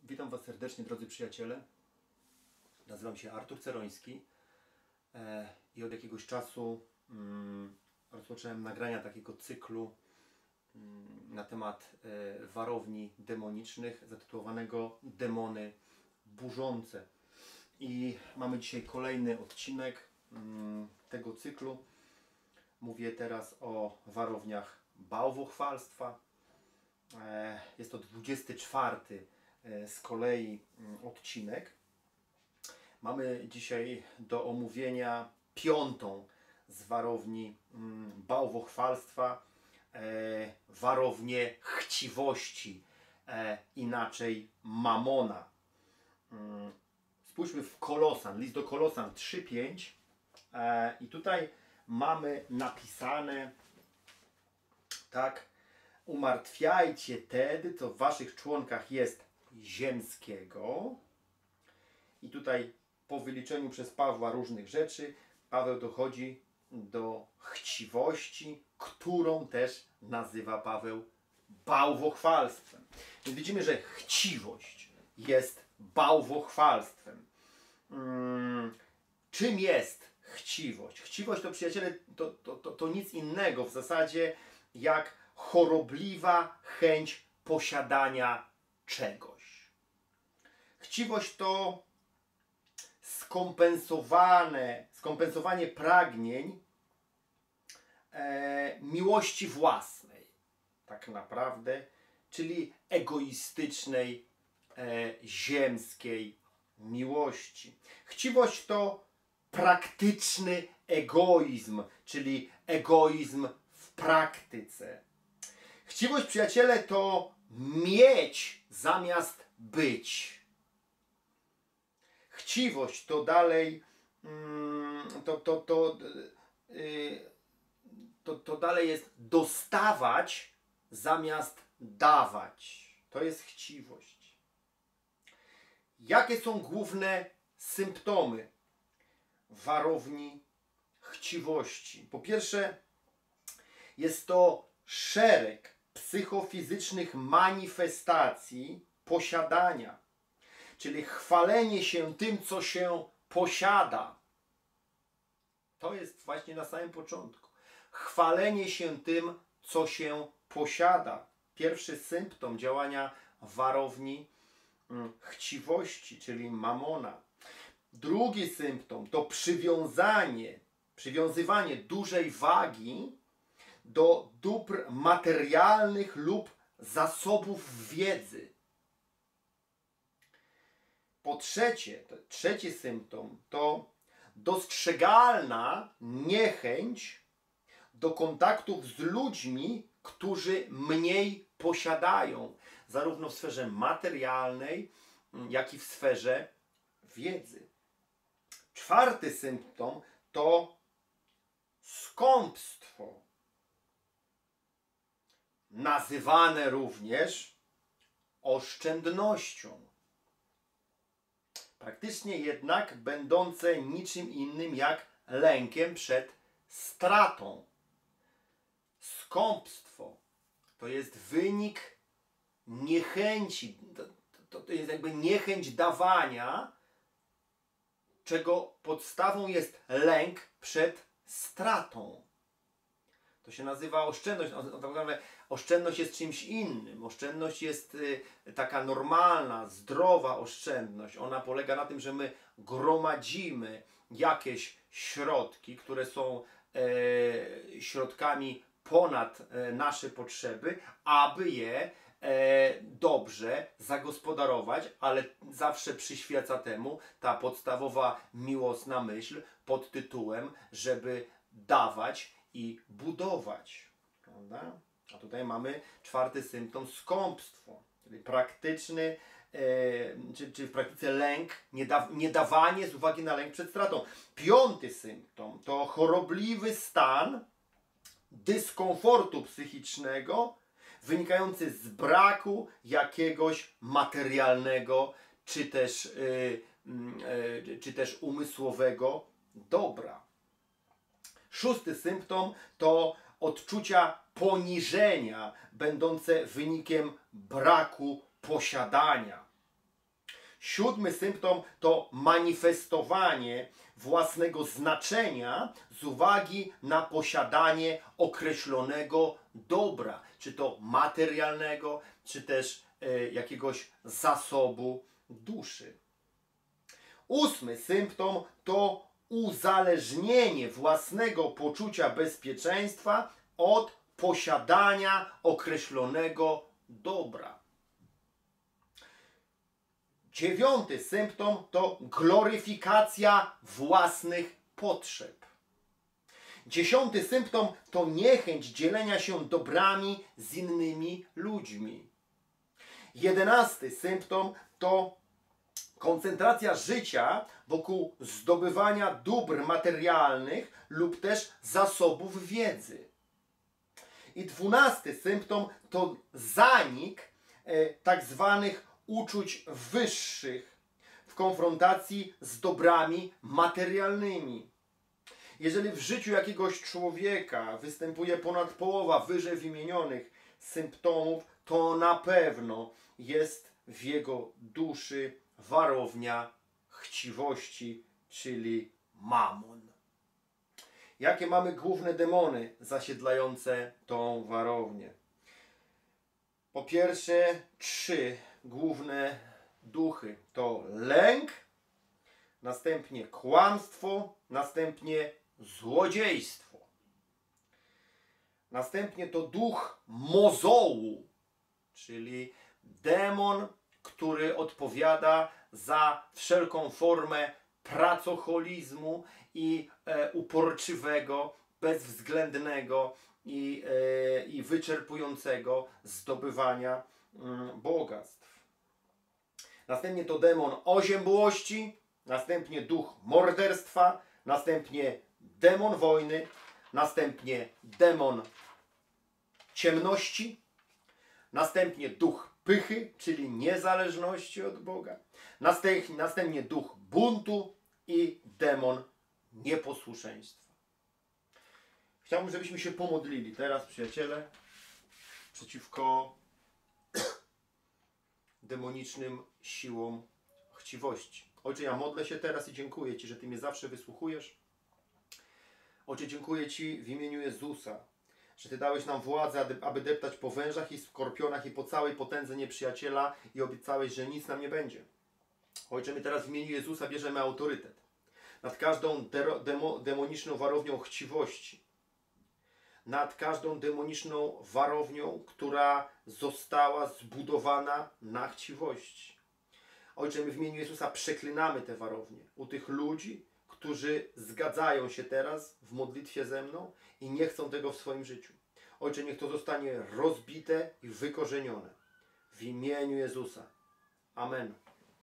Witam Was serdecznie, drodzy przyjaciele. Nazywam się Artur Ceroński i od jakiegoś czasu rozpocząłem nagrania takiego cyklu na temat warowni demonicznych, zatytułowanego Demony burzące. I mamy dzisiaj kolejny odcinek tego cyklu. Mówię teraz o warowniach bałwochwalstwa. Jest to 24 z kolei odcinek. Mamy dzisiaj do omówienia 5. z warowni bałwochwalstwa, warownię chciwości, inaczej Mamona. Spójrzmy w Kolosan, list do Kolosan 3:5 i tutaj mamy napisane tak: umartwiajcie tedy, co w waszych członkach jest ziemskiego. I tutaj po wyliczeniu przez Pawła różnych rzeczy, Paweł dochodzi do chciwości, którą też nazywa Paweł bałwochwalstwem. Więc widzimy, że chciwość jest bałwochwalstwem. Czym jest chciwość? Chciwość to, przyjaciele, to nic innego w zasadzie jak chorobliwa chęć posiadania czegoś. Chciwość to skompensowanie pragnień miłości własnej, tak naprawdę, czyli egoistycznej, ziemskiej miłości. Chciwość to praktyczny egoizm, czyli egoizm w praktyce. Chciwość, przyjaciele, to mieć zamiast być. Chciwość to dalej to dalej jest dostawać zamiast dawać. To jest chciwość. Jakie są główne symptomy warowni chciwości? Po pierwsze, jest to szereg psychofizycznych manifestacji posiadania, czyli chwalenie się tym, co się posiada. To jest właśnie na samym początku. Chwalenie się tym, co się posiada. Pierwszy symptom działania warowni chciwości, czyli Mamona. Drugi symptom to przywiązywanie dużej wagi do dóbr materialnych lub zasobów wiedzy. Po trzecie, trzeci symptom to dostrzegalna niechęć do kontaktów z ludźmi, którzy mniej posiadają, zarówno w sferze materialnej, jak i w sferze wiedzy. Czwarty symptom to skąpstwo, nazywane również oszczędnością. Praktycznie jednak będące niczym innym jak lękiem przed stratą. Skąpstwo to jest wynik niechęci, to jest jakby niechęć dawania, czego podstawą jest lęk przed stratą. To się nazywa oszczędność. Oszczędność jest czymś innym. Oszczędność jest taka normalna, zdrowa oszczędność. Ona polega na tym, że my gromadzimy jakieś środki, które są środkami ponad nasze potrzeby, aby je dobrze zagospodarować, ale zawsze przyświeca temu ta podstawowa miłosna myśl pod tytułem, żeby dawać i budować. Prawda? A tutaj mamy czwarty symptom, skąpstwo, czyli praktyczny, czy w praktyce lęk, niedawanie z uwagi na lęk przed stratą. Piąty symptom to chorobliwy stan dyskomfortu psychicznego wynikający z braku jakiegoś materialnego czy też umysłowego dobra. Szósty symptom to odczucia poniżenia będące wynikiem braku posiadania. 7 symptom to manifestowanie własnego znaczenia z uwagi na posiadanie określonego dobra, czy to materialnego, czy też jakiegoś zasobu duszy. 8 symptom to uzależnienie własnego poczucia bezpieczeństwa od posiadania określonego dobra. 9 symptom to gloryfikacja własnych potrzeb. 10 symptom to niechęć dzielenia się dobrami z innymi ludźmi. 11 symptom to koncentracja życia wokół zdobywania dóbr materialnych lub też zasobów wiedzy. I 12 symptom to zanik tak zwanych uczuć wyższych w konfrontacji z dobrami materialnymi. Jeżeli w życiu jakiegoś człowieka występuje ponad połowa wyżej wymienionych symptomów, to na pewno jest w jego duszy warownia chciwości, czyli mamon. Jakie mamy główne demony zasiedlające tą warownię? Po pierwsze, 3 główne duchy to lęk, następnie kłamstwo, następnie złodziejstwo. Następnie to duch mozołu, czyli demon, który odpowiada za wszelką formę pracoholizmu i uporczywego, bezwzględnego i wyczerpującego zdobywania bogactw. Następnie to demon oziębłości, następnie duch morderstwa, następnie demon wojny, następnie demon ciemności, następnie duch pychy, czyli niezależności od Boga, następnie duch buntu i demon nieposłuszeństwa. Chciałbym, żebyśmy się pomodlili teraz, przyjaciele, przeciwko demonicznym siłom chciwości. Ojcze, ja modlę się teraz i dziękuję Ci, że Ty mnie zawsze wysłuchujesz. Ojcze, dziękuję Ci w imieniu Jezusa, że Ty dałeś nam władzę, aby deptać po wężach i skorpionach i po całej potędze nieprzyjaciela i obiecałeś, że nic nam nie będzie. Ojcze, my teraz w imieniu Jezusa bierzemy autorytet nad każdą demoniczną warownią chciwości, nad każdą demoniczną warownią, która została zbudowana na chciwości. Ojcze, my w imieniu Jezusa przeklinamy te warownie u tych ludzi, którzy zgadzają się teraz w modlitwie ze mną i nie chcą tego w swoim życiu. Ojcze, niech to zostanie rozbite i wykorzenione. W imieniu Jezusa. Amen.